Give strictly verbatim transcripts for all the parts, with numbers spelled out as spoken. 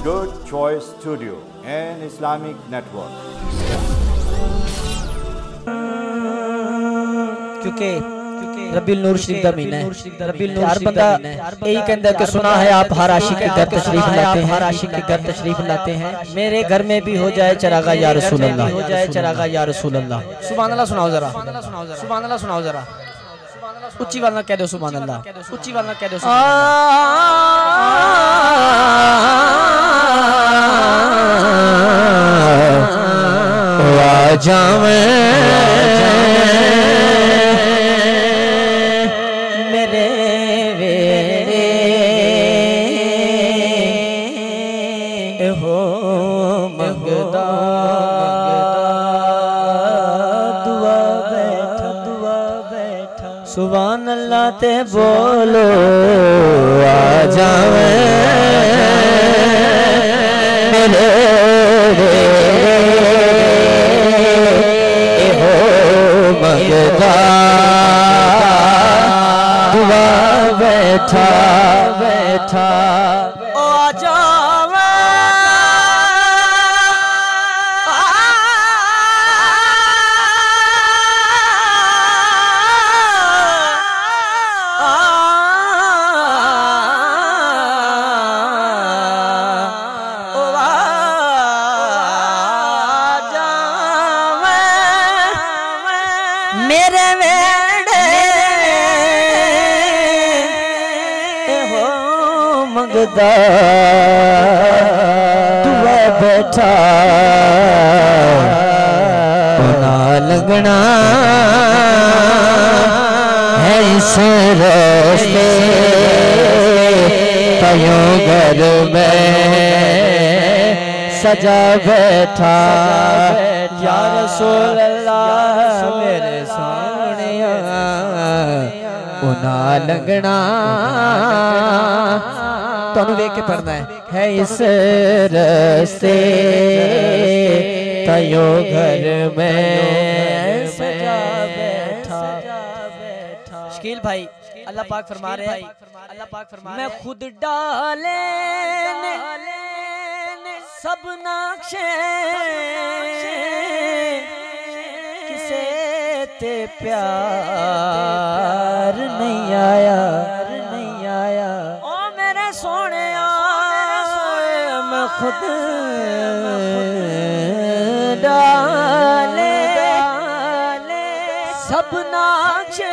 Good Choice Studio and Islamic Network. क्योंकि रबीउल नूर शरीफ का महीना है, रबीउल नूर हर बंदा यही कहता है कि सुना है आप हर आशिक के घर तशरीफ लाते हैं, हर आशिक के घर तशरीफ लाते हैं। मेरे घर में भी हो जाए चरागा या रसूल अल्लाह, हो जाए चरागा या रसूल अल्लाह। सुभान अल्लाह सुनाओ जरा, सुभान अल्लाह सुनाओ जरा, उच्ची वाला कह दो सुभान अल्लाह, उच्ची वाला कह दो जावे मेरे वेरे हो मंगदा दुआ बैठा दुआ बैठा सुभान अल्लाह ते बोलो आ जावे मेरे दुआ बैठा बैठा ओ जावे मेरे वेड़े हो मंगदा दुआ बैठा ना लगना है इस रास्ते कयों घर में सजा बैठा या रसूल अल्लाह मेरे सोनिया उना लगना तुहानू वेख के पढ़ना है है इस रास्ते तयो घर में सजा बैठा। शकील भाई अल्लाह पाक फरमा रहे हैं, अल्लाह पाक फरमा मैं खुद डाले सब नाक्षे किसे ते प्यार नहीं आया नहीं आया ओ मेरे सोने मैं खुद डाले सब नाक्षे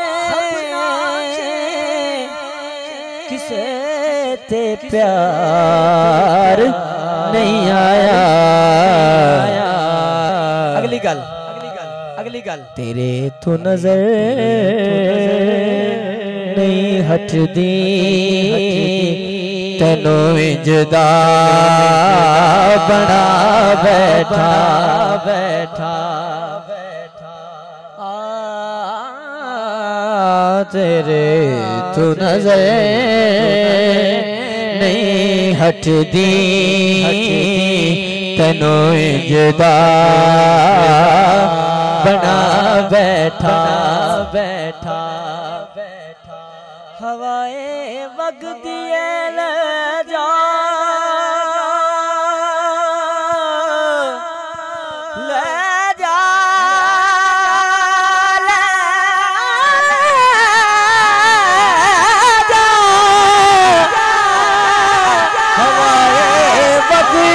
किसे ते प्यार नहीं आया। अगली गल अगली गल तेरे तो नजर नहीं हटदी तेनों इजदा बना बैठा बैठा आ तेरे तो नजर नहीं हटदी तेनों इजदा बना बैठा बैठा बैठा हवाए वगदी ले जा ले जा ले जा हवाए वगदी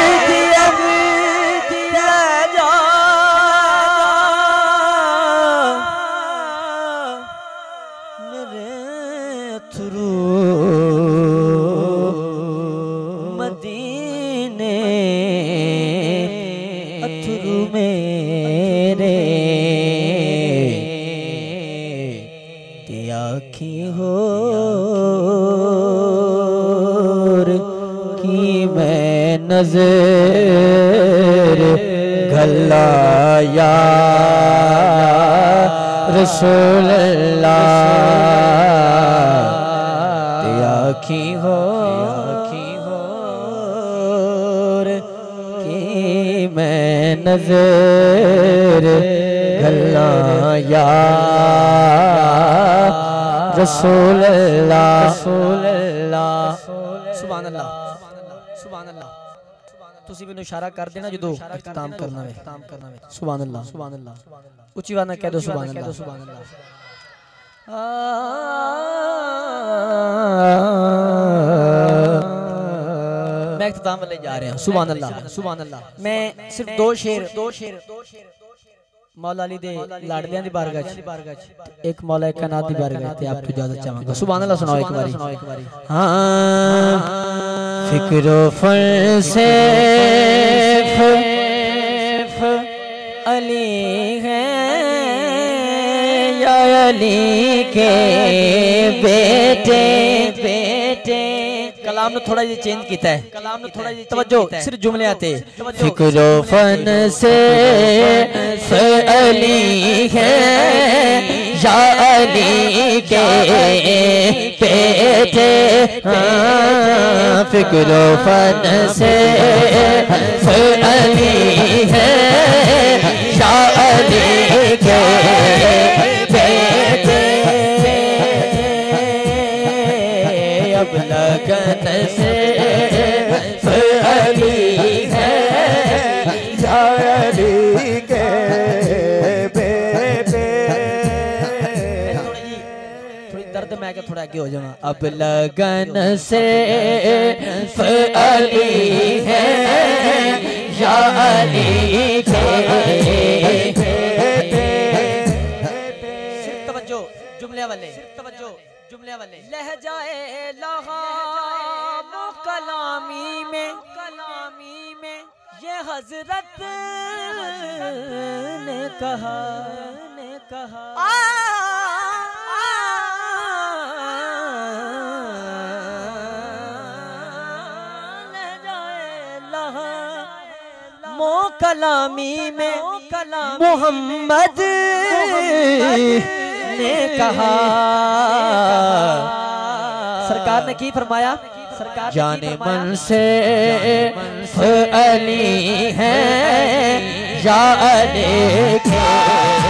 मदीने अथरू मेरे ते आखी होर की मैं नजर गल्ला या रसूल अल्लाह ते आखी हो मैं नजर गल्ला या रसूल अल्लाह। सुभान अल्लाह सुभान अल्लाह। ਤੁਸੀਂ ਮੈਨੂੰ ਇਸ਼ਾਰਾ ਕਰ ਦੇਣਾ ਜਦੋਂ ਇਖਤਾਮ ਕਰਨਾ ਵੇ। ਸੁਭਾਨ ਅੱਲਾਹ ਸੁਭਾਨ ਅੱਲਾਹ ਉੱਚੀ ਆਵਾਜ਼ ਨਾਲ ਕਹਿ ਦੋ ਸੁਭਾਨ ਅੱਲਾਹ ਸੁਭਾਨ ਅੱਲਾਹ। मैं इख्तिताम वाले जा रहे हैं। सुभान अल्लाह सुभान अल्लाह। मैं सिर्फ दो शेर दो शेर मौला अली दे लाडलियां दी बारगाह च एक मौला कायनात दी बारगाह ते आपको इजाजत चाहांगा। सुभान अल्लाह सुनाओ एक बारी। हां फिक्रो फलसे अली है या अली के बेटे बेटे। कलाम ने थोड़ा ये चेंज किया है। कलाम ने थोड़ा ये तवज्जो सिर्फ जुमले आते। फिक्रो फन से अली है या अली के बेटे। फिक्रो फन से अली है या अली के बेटे। अब लगन से अली है या अली के बेटे। थोड़ी दर्द में आके थोड़ा आगे हो जाऊंगा। अब लगन से अली है या अली के बेटे। सिर्फ तवज्जो जुमले वाले तवज्जो जुमले वाले। लहजाए लहा कलामी में कलामी में ये हजरत ने कहा ने कहा। लहजाए लहा मो कलामी में मोहम्मद ने कहा। सरकार ने की फरमाया। सरकार जाने मन से अली है या अली के